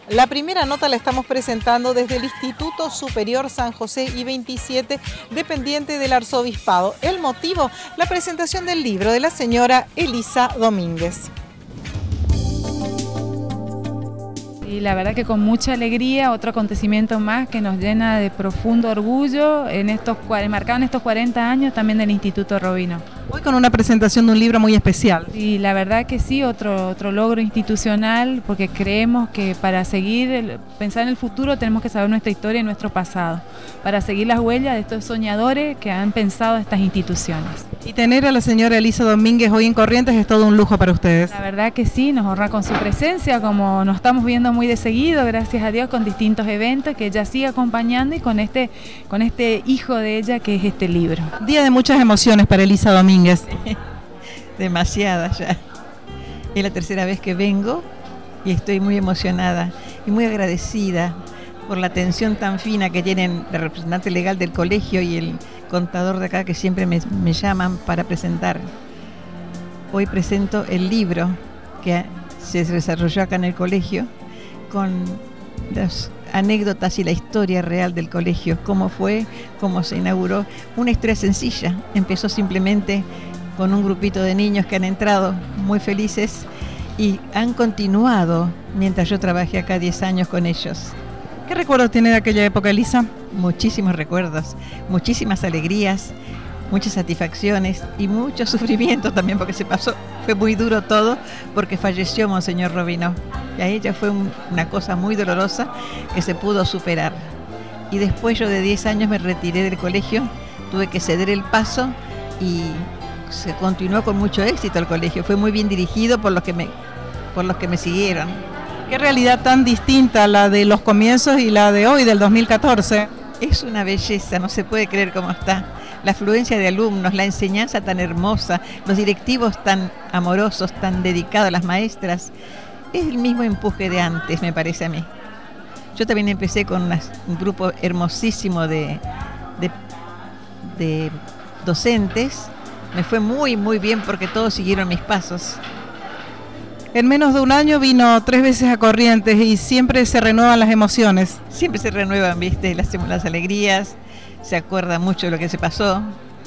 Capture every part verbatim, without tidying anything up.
La primera nota la estamos presentando desde el Instituto Superior San José I veintisiete, dependiente del Arzobispado. El motivo, la presentación del libro de la señora Elisa Domínguez. Y la verdad que con mucha alegría, otro acontecimiento más que nos llena de profundo orgullo, en estos, marcado en estos cuarenta años también del Instituto Robino. Hoy con una presentación de un libro muy especial. Y la verdad que sí, otro, otro logro institucional, porque creemos que para seguir, el, pensar en el futuro tenemos que saber nuestra historia y nuestro pasado, para seguir las huellas de estos soñadores que han pensado estas instituciones. Y tener a la señora Elisa Domínguez hoy en Corrientes es todo un lujo para ustedes. La verdad que sí, nos honra con su presencia, como nos estamos viendo muy de seguido, gracias a Dios, con distintos eventos, que ella sigue acompañando y con este, con este hijo de ella que es este libro. Día de muchas emociones para Elisa Domínguez. Demasiadas ya. Es la tercera vez que vengo y estoy muy emocionada y muy agradecida por la atención tan fina que tienen la representante legal del colegio y el contador de acá que siempre me, me llaman para presentar. Hoy presento el libro que se desarrolló acá en el colegio con las anécdotas y la historia real del colegio, cómo fue, cómo se inauguró. Una historia sencilla, empezó simplemente con un grupito de niños que han entrado muy felices y han continuado mientras yo trabajé acá diez años con ellos. ¿Qué recuerdos tiene de aquella época, Elisa? Muchísimos recuerdos, muchísimas alegrías, muchas satisfacciones y mucho sufrimiento también, porque se pasó, fue muy duro todo, porque falleció Monseñor Robino. Y a ella fue un, una cosa muy dolorosa que se pudo superar. Y después yo de diez años me retiré del colegio, tuve que ceder el paso y se continuó con mucho éxito el colegio. Fue muy bien dirigido por los que me, por los que me siguieron. Qué realidad tan distinta la de los comienzos y la de hoy, del dos mil catorce. Es una belleza, no se puede creer cómo está. La afluencia de alumnos, la enseñanza tan hermosa, los directivos tan amorosos, tan dedicados, las maestras. Es el mismo empuje de antes, me parece a mí. Yo también empecé con unas, un grupo hermosísimo de, de, de docentes. Me fue muy, muy bien porque todos siguieron mis pasos. En menos de un año vino tres veces a Corrientes y siempre se renuevan las emociones. Siempre se renuevan, ¿viste? Las, las alegrías, se acuerda mucho de lo que se pasó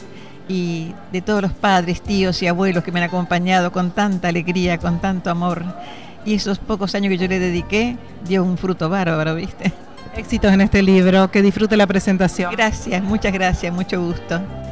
y de todos los padres, tíos y abuelos que me han acompañado con tanta alegría, con tanto amor. Y esos pocos años que yo le dediqué dio un fruto bárbaro, ¿viste? Éxitos en este libro, que disfrute la presentación. Gracias, muchas gracias, mucho gusto.